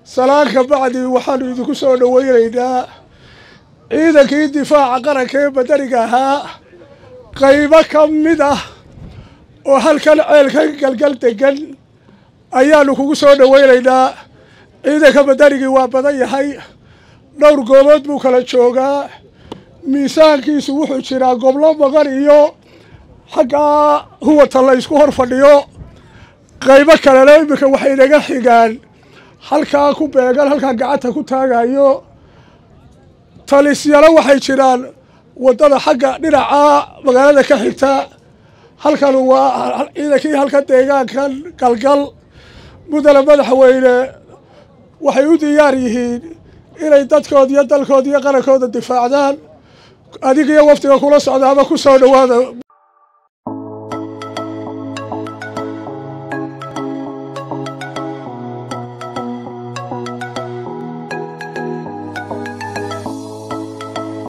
سلاك بعد وحنا يذكر سونا ويرينا إذا كي دفاع قرك بدرجها قيمة كمدة وهل كان قال تجن أيانو كوسونا ويرينا إذا كبدرجي وبدأ هاي نور قومت بكرة شوقا ميسان كيس وحش شراء قبل مغريو حقا هو تلا يسكور فنيو قيمة كان لا يمكن وحين يجحجان halka ku beegan halka gacanta ku taagayo talisiyada waxay jiraan wadada xagga dhinaca magaalada ka xigta halkan waa ciidankii halka deegaankan galgal mudane madaxweyne waxay u diyaar yihiin inay dadkooda iyo dalkooda iyo qarankooda difaacdaan adiga iyo waftiga kula socdaaba ku soo dhawaada